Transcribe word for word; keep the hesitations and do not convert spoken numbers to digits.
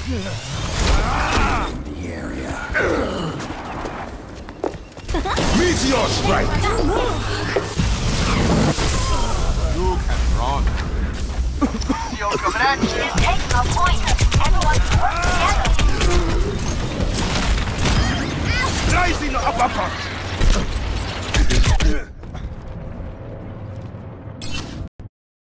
The area. Meteor strike! You can run. You're taking a point. Everyone work together. Rising uppercut!